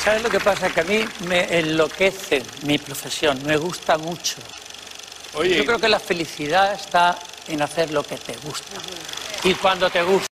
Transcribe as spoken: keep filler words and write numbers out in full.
¿Sabes lo que pasa? Que a mí me enloquece mi profesión, me gusta mucho. Oye, yo creo que la felicidad está en hacer lo que te gusta. Y cuando te gusta.